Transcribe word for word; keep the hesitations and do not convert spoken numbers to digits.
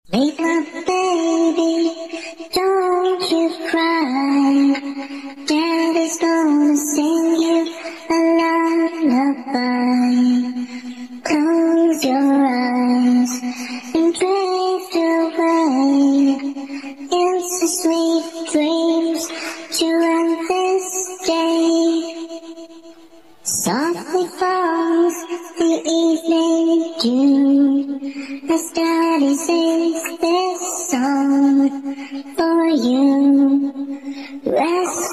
Wake up, baby, don't you cry. Daddy's gonna sing you a lullaby. Close your eyes and drift away into sweet dreams to end this day. Softly falls the evening dew as Daddy sings this song for you. Rest